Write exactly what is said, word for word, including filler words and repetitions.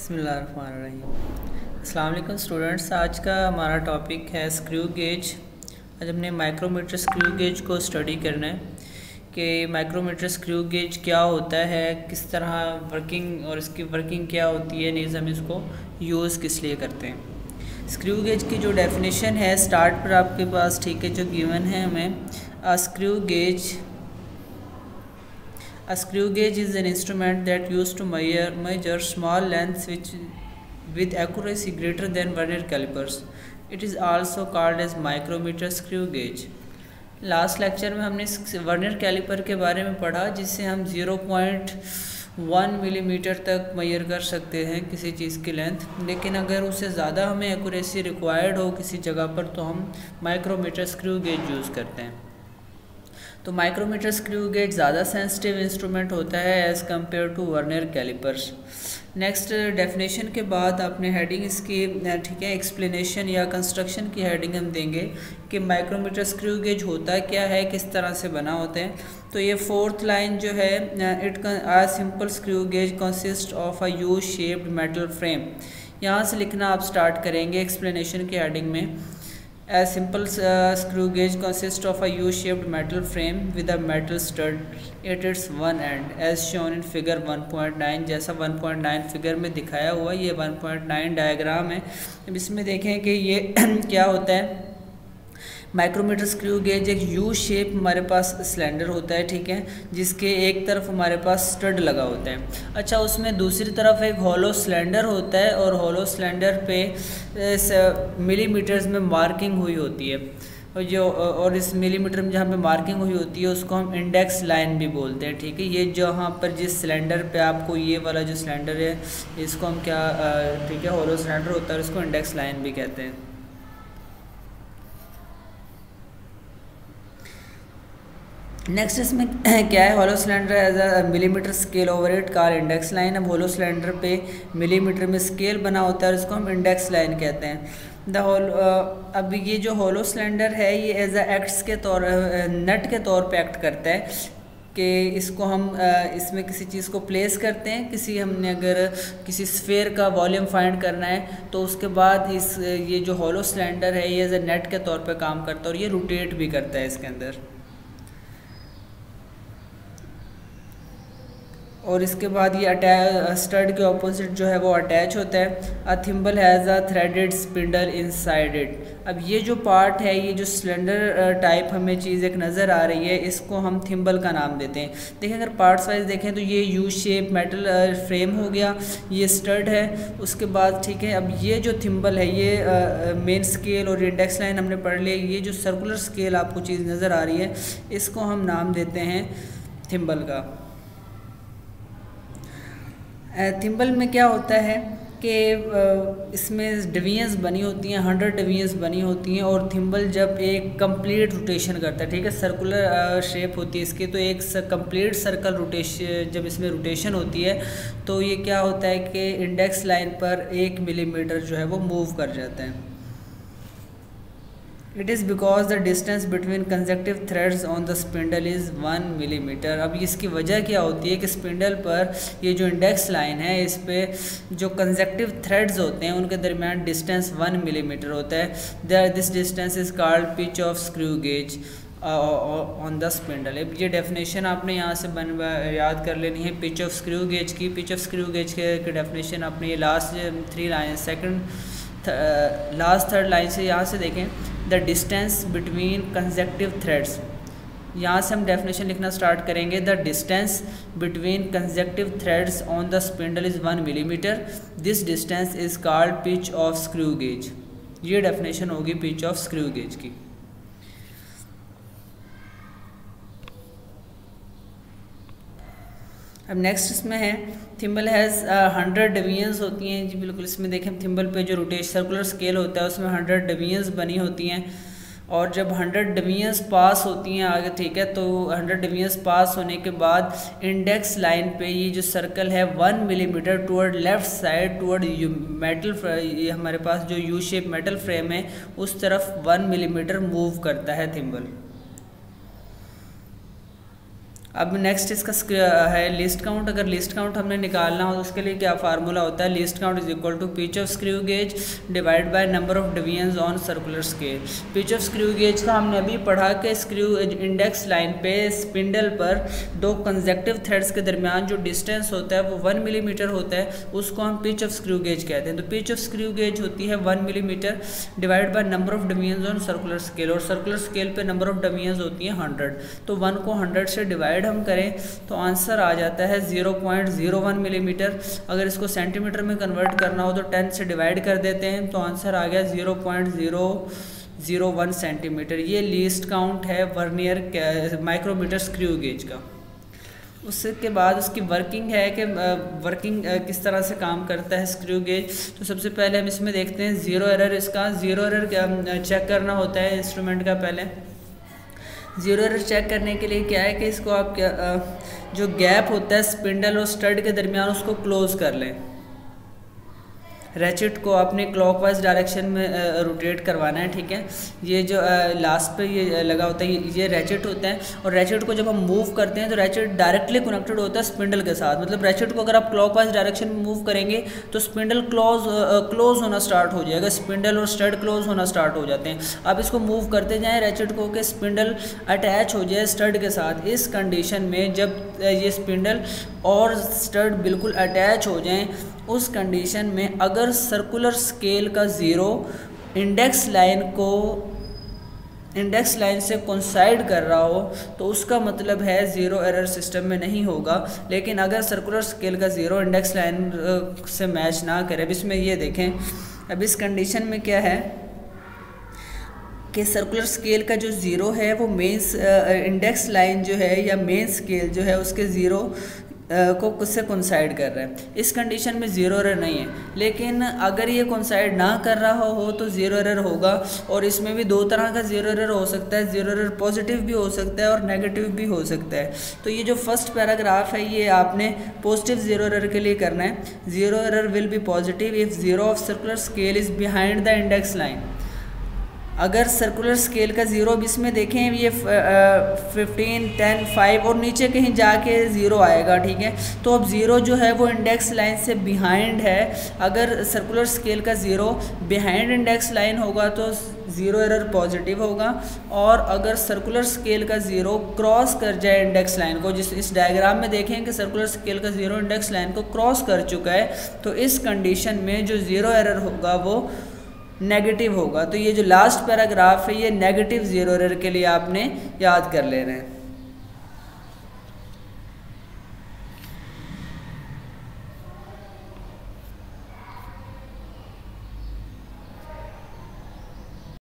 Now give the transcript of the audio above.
बिस्मिल्लाहिर्रहमानिर्रहीम। अस्सलाम वालेकुम स्टूडेंट्स, आज का हमारा टॉपिक है स्क्रू गेज। आज हमने माइक्रोमीटर स्क्रू गेज को स्टडी करना है कि माइक्रोमीटर स्क्रू गेज क्या होता है, किस तरह वर्किंग और इसकी वर्किंग क्या होती है, नीज़ हम इसको यूज़ किस लिए करते हैं। स्क्रू गेज की जो डेफिनेशन है स्टार्ट पर आपके पास ठीक है जो गिवन है हमें, a screw gauge A screw gauge is an instrument that used to measure, measure small lengths which with accuracy greater than vernier calipers. It is also called as micrometer screw gauge. Last lecture में हमने vernier caliper के बारे में पढ़ा जिससे हम zero point one millimetre तक measure कर सकते हैं किसी चीज़ की लेंथ, लेकिन अगर उससे ज़्यादा हमें एक्यूरेसी रिक्वायर्ड हो किसी जगह पर तो हम माइक्रोमीटर स्क्रू गेज यूज़ करते हैं। तो माइक्रोमीटर स्क्रू गेज ज़्यादा सेंसिटिव इंस्ट्रूमेंट होता है as compare to vernier callipers. Next definition के बाद आपने हेडिंग इसकी ठीक है एक्सप्लेनेशन या कंस्ट्रक्शन की हेडिंग हम देंगे कि माइक्रोमीटर स्क्रू गेज होता क्या है, किस तरह से बना होते हैं। तो ये फोर्थ लाइन जो है, it a simple screw gauge consist of a U shaped metal frame, यहाँ से लिखना आप स्टार्ट करेंगे एक्सप्लेनेशन की हेडिंग में। A simple uh, screw gauge consists of a U-shaped metal frame with a metal stud at its one end, as shown in figure one point nine. जैसा one point nine figure में दिखाया हुआ ये one point nine diagram है। अब इसमें देखें कि ये क्या होता है। माइक्रोमीटर स्क्रू गेज एक यू शेप हमारे पास सिलेंडर होता है, ठीक है, जिसके एक तरफ हमारे पास स्टड लगा होता है। अच्छा, उसमें दूसरी तरफ एक हॉलो सिलेंडर होता है और हॉलो सिलेंडर पे मिलीमीटर्स में मार्किंग हुई होती है, और जो और इस मिलीमीटर में जहाँ पे मार्किंग हुई होती है उसको हम इंडेक्स लाइन भी बोलते हैं, ठीक है। ये जहाँ पर जिस सिलेंडर पे आपको ये वाला जो सिलेंडर है इसको हम क्या ठीक है हॉलो सिलेंडर होता है, इसको इंडेक्स लाइन भी कहते हैं। नेक्स्ट इसमें क्या है, hollow cylinder has a millimetre scale over it car index line. अब हॉलो सिलेंडर पे मिलीमीटर में स्केल बना होता है और इसको हम इंडेक्स लाइन कहते हैं। द होल अब ये जो हॉलो सिलेंडर है ये एज अ एक्ट्स के तौर नट के तौर पे एक्ट करता है कि इसको हम इसमें किसी चीज़ को प्लेस करते हैं, किसी हमने अगर किसी स्फेयर का वॉल्यूम फाइंड करना है तो उसके बाद इस ये जो हॉलो सिलेंडर है ये एज अ नेट के तौर पे काम करता है और ये रोटेट भी करता है इसके अंदर। और इसके बाद ये अटैच स्टड के ऑपोजिट जो है वो अटैच होता है। A thimble has a threaded spindle inside it. अब ये जो पार्ट है, ये जो सिलेंडर टाइप हमें चीज़ एक नज़र आ रही है, इसको हम थिम्बल का नाम देते हैं। देखिए अगर पार्ट्स वाइज देखें तो ये यू शेप मेटल फ्रेम हो गया, ये स्टड है, उसके बाद ठीक है। अब ये जो थिम्बल है ये मेन स्केल और इंडेक्स लाइन हमने पढ़ लिया, ये जो सर्कुलर स्केल आपको चीज़ नज़र आ रही है इसको हम नाम देते हैं थिम्बल का। थिम्बल में क्या होता है कि इसमें डिवीजन्स बनी होती हैं, हंड्रेड डिवीजन्स बनी होती हैं, और थिम्बल जब एक कंप्लीट रोटेशन करता है, ठीक है, सर्कुलर शेप होती है इसकी, तो एक कंप्लीट सर्कल रोटेशन जब इसमें रोटेशन होती है तो ये क्या होता है कि इंडेक्स लाइन पर एक मिलीमीटर जो है वो मूव कर जाता है। It is because the distance between consecutive threads on the spindle is one millimetre. अब इसकी वजह क्या होती है कि स्पिंडल पर ये जो इंडेक्स लाइन है इस पर जो कंसेक्टिव थ्रेड्स होते हैं उनके दरमियान डिस्टेंस वन मिलीमीटर होता है। This distance is called pitch of screw gauge on the spindle. अब ये डेफिनेशन आपने यहाँ से बन याद कर लेनी है पिच ऑफ स्क्रू गेज की। पिच ऑफ स्क्रू गेज के डेफिनेशन आपने ये last three line second last third line से यहाँ से देखें, the distance between consecutive threads. यहाँ से हम डेफिनेशन लिखना स्टार्ट करेंगे। The distance between consecutive threads on the spindle is one millimetre. This distance is called pitch of screw gauge. ये डेफिनेशन होगी पिच ऑफ स्क्रू गेज की। अब next इसमें है थिम्बल हैज़ हंड्रेड डिवीजन्स होती हैं जी, बिल्कुल। इसमें देखें थिम्बल पे जो रोटेशन सर्कुलर स्केल होता है उसमें हंड्रेड डिवीजन्स बनी होती हैं, और जब हंड्रेड डिवीजन्स पास होती हैं आगे, ठीक है, तो हंड्रेड डिवीजन्स पास होने के बाद इंडेक्स लाइन पे ये जो सर्कल है one millimetre toward left side toward metal, ये हमारे पास जो यू शेप मेटल फ्रेम है उस तरफ वन मिलीमीटर मूव करता है थिम्बल। अब नेक्स्ट इसका है लिस्ट काउंट। अगर लिस्ट काउंट हमने निकालना हो तो उसके लिए क्या फार्मूला होता है, least count is equal to pitch of screw gauge divide by number of divisions on circular scale. Pitch of screw gauge का हमने अभी पढ़ा कि स्क्रू इंडेक्स लाइन पे स्पिंडल पर दो कंसेक्टिव थ्रेड्स के दरमियान जो डिस्टेंस होता है वो वन मिलीमीटर होता है, उसको हम पिच ऑफ स्क्रू गेज कहते हैं। तो पिच ऑफ स्क्रू गेज होती है one millimetre divide by number of divisions on circular scale, और सर्कुलर स्केल पे नंबर ऑफ डिवीजंस होती हैं हंड्रेड। तो वन को हंड्रेड से डिवाइड हम करें तो आंसर आ जाता है zero point zero one millimetre. अगर इसको सेंटीमीटर में कन्वर्ट करना हो तो टेन से डिवाइड कर देते हैं तो आंसर आ गया zero point zero zero one centimetre. ये लीस्ट काउंट है वर्नियर माइक्रोमीटर स्क्रू गेज का। उसके बाद उसकी वर्किंग है कि वर्किंग किस तरह से काम करता है स्क्रू गेज। तो सबसे पहले हम इसमें देखते हैं ज़ीरो एरर। इसका ज़ीरो एरर चेक करना होता है इंस्ट्रूमेंट का। पहले ज़ीरो एरर चेक करने के लिए क्या है कि इसको आप क्या जो गैप होता है स्पिंडल और स्टड के दरमियान उसको क्लोज कर लें। रैचेट को आपने क्लॉकवाइज डायरेक्शन में रोटेट करवाना है, ठीक है। ये जो लास्ट पे ये लगा होता है ये रैचेट होता है, और रैचेट को जब हम मूव करते हैं तो रैचेट डायरेक्टली कनेक्टेड होता है स्पिंडल के साथ। मतलब रैचेट को अगर आप क्लॉकवाइज डायरेक्शन में मूव करेंगे तो स्पिंडल क्लोज क्लोज होना स्टार्ट हो जाएगा, स्पिंडल और स्टड क्लोज होना स्टार्ट हो जाते हैं। आप इसको मूव करते जाएँ रैचेट को कि स्पिंडल अटैच हो जाए स्टड के साथ। इस कंडीशन में जब ये स्पिंडल और स्टड बिल्कुल अटैच हो जाएं, उस कंडीशन में अगर सर्कुलर स्केल का ज़ीरो इंडेक्स लाइन को इंडेक्स लाइन से कोइंसाइड कर रहा हो तो उसका मतलब है ज़ीरो एरर सिस्टम में नहीं होगा। लेकिन अगर सर्कुलर स्केल का ज़ीरो इंडेक्स लाइन से मैच ना करे, अब इसमें ये देखें, अब इस कंडीशन में क्या है कि सर्कुलर स्केल का जो ज़ीरो है वो मेंस इंडेक्स लाइन जो है या मेन स्केल जो है उसके ज़ीरो को उससे कोइंसाइड कर रहा है। इस कंडीशन में ज़ीरो एरर नहीं है। लेकिन अगर ये कोइंसाइड ना कर रहा हो तो ज़ीरो एरर होगा, और इसमें भी दो तरह का ज़ीरो एरर हो सकता है। ज़ीरो एरर पॉजिटिव भी हो सकता है और नेगेटिव भी हो सकता है। तो ये जो फर्स्ट पैराग्राफ है ये आपने पॉजिटिव ज़ीरो एरर के लिए करना है। Zero error will be positive if zero of circular scale is behind the index line. अगर सर्कुलर स्केल का ज़ीरो अब इसमें देखें ये फिफ्टीन टेन फाइव और नीचे कहीं जाके ज़ीरो आएगा, ठीक है। तो अब ज़ीरो जो है वो इंडेक्स लाइन से बिहाइंड है। अगर सर्कुलर स्केल का ज़ीरो बिहाइंड इंडेक्स लाइन होगा तो ज़ीरो एरर पॉजिटिव होगा, और अगर सर्कुलर स्केल का ज़ीरो क्रॉस कर जाए इंडेक्स लाइन को, जिस इस डायग्राम में देखें कि सर्कुलर स्केल का ज़ीरो इंडेक्स लाइन को क्रॉस कर चुका है, तो इस कंडीशन में जो ज़ीरो एरर होगा वो नेगेटिव होगा। तो ये जो लास्ट पैराग्राफ है ये नेगेटिव ज़ीरो एरर के लिए आपने याद कर लेना है।